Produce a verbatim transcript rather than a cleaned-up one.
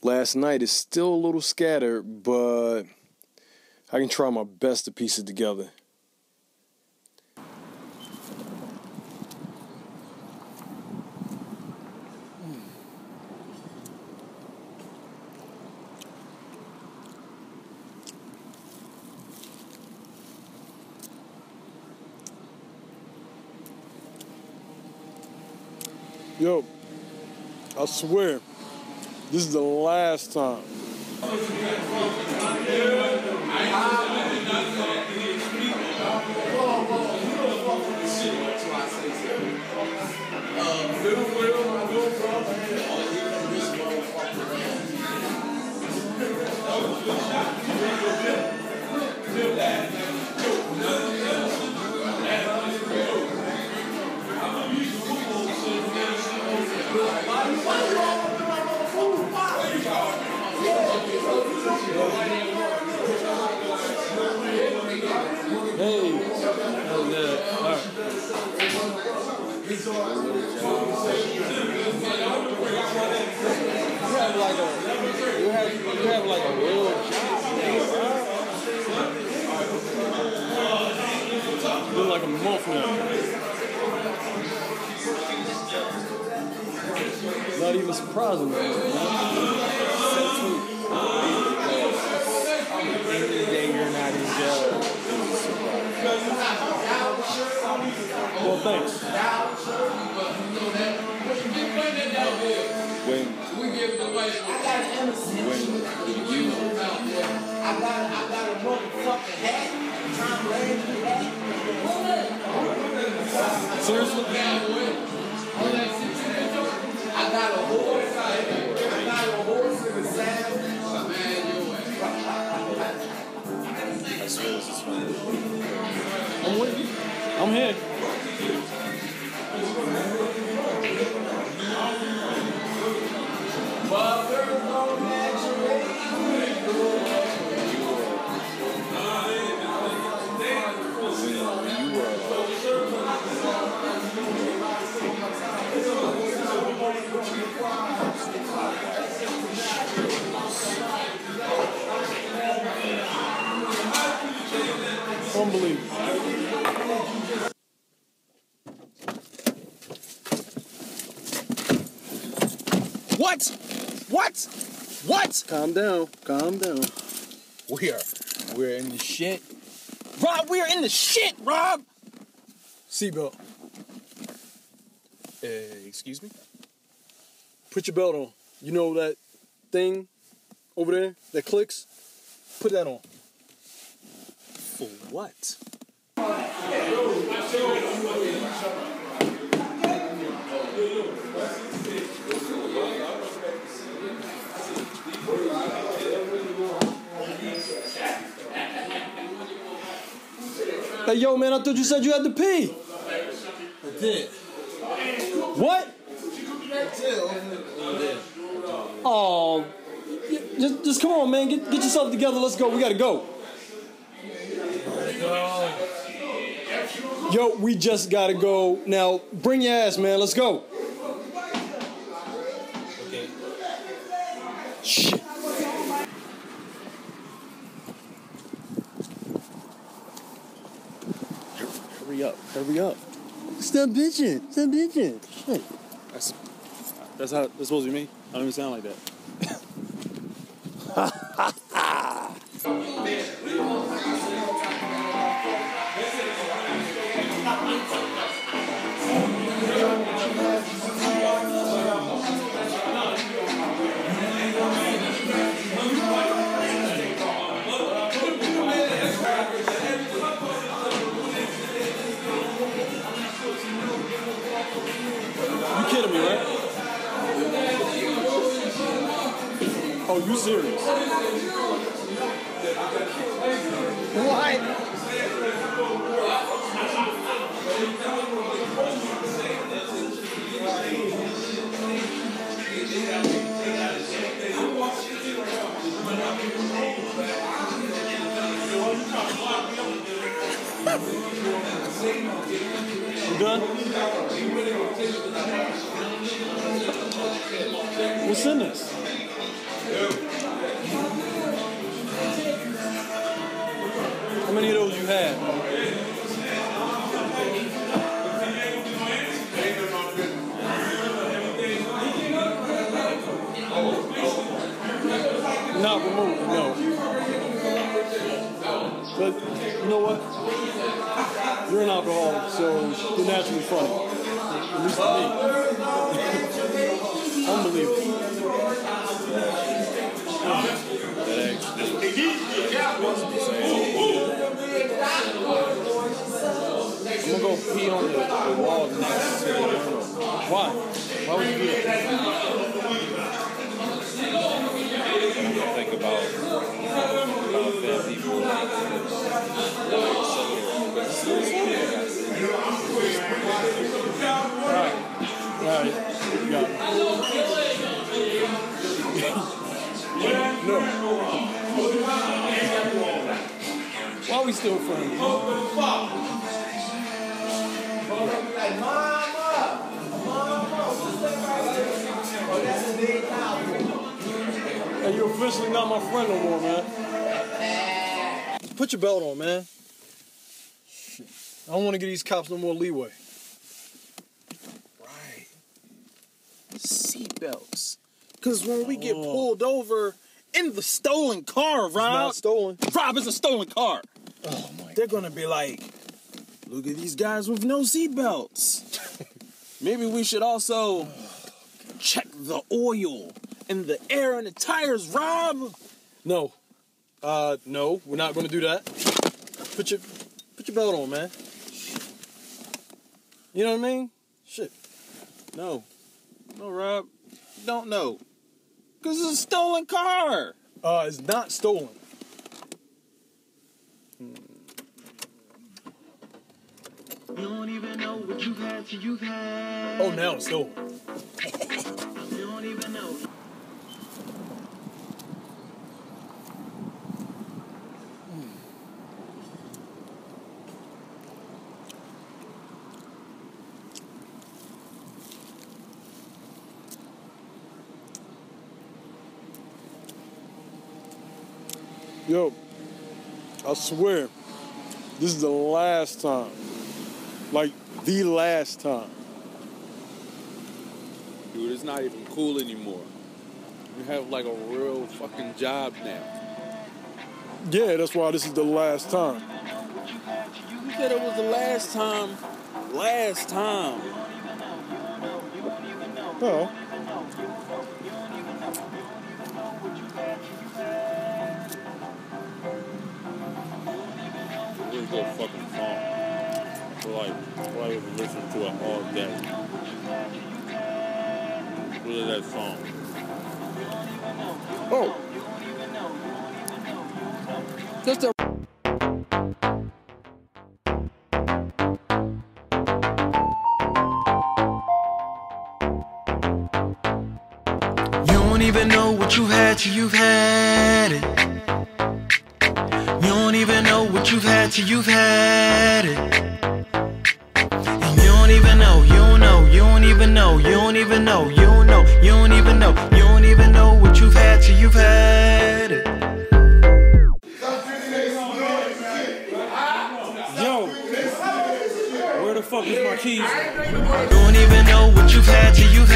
last night is still a little scattered, but I can try my best to piece it together. Yo, I swear, this is the last time. Hey, oh yeah, all right. You have like a, you have, you have like a real job now, bro. Been like a month now. Not even surprising, man. At the end of the day, you're not in jail. Well, thanks. When, when you, I got, I got a motherfucking hat. Tom Brady hat. Seriously? I got a horse. I got a horse in the saddle. Man, you I swear this is funny. I'm with you. I'm here. But there's no natural. Unbelievable. What? What? What? Calm down. Calm down. We are. We're in the shit. Rob, we are in the shit, Rob! Seatbelt. Uh, excuse me? Put your belt on. You know that thing over there that clicks? Put that on. For what? Hey, yo, man, I thought you said you had to pee. I did. What? I did. Oh, just, just come on, man. Get, get yourself together. Let's go. We gotta go. Yo, we just gotta go. Now, bring your ass, man. Let's go. Okay. Shit. Hurry up. Hurry up. Stop bitching. Stop bitching. Shit. That's, that's how that's supposed to be me. I don't even sound like that. You kidding me, right? Oh, you serious? What? You done? What's in this? How many of those you had? Not removed, no. But you know what? You're an alcoholic, so you're naturally funny. At least to me. Unbelievable. I'm gonna go pee on the, the wall next to the urinal. Why? Why would you do that? Think about how bad people like Alright. Alright. You got it. No. Why are we still friends? Hey, you're officially not my friend no more, man. Put your belt on, man. Shit. I don't want to give these cops no more leeway. Right. Seatbelts. Because when we get oh. pulled over in the stolen car, Rob. It's not stolen. Rob, it's a stolen car. Oh, my They're going to be like, look at these guys with no seatbelts. Maybe we should also check the oil and the air and the tires, Rob. No. Uh, no, we're not going to do that. Put your, put your belt on, man. You know what I mean? Shit. No. No, Rob. You don't know. Because it's a stolen car. Uh, it's not stolen. You don't even know what you've had till you've had. Oh, now it's stolen. You don't even know. Yo, I swear, this is the last time. Like, the last time. Dude, it's not even cool anymore. You have like a real fucking job now. Yeah, that's why this is the last time. You said it was the last time. Last time. Oh. Really good fucking song. I like, I like listening to it all day. Really that song. Oh. Just a. You don't even know what you've had till you've had it. You don't even know what you've had till you've had it. And you don't even know, you don't know, you don't even know, you don't even know, you don't know, you don't even know, you don't even know what you've had till you've had it. Yo, where the fuck is my keys? You don't even know what you've had till you've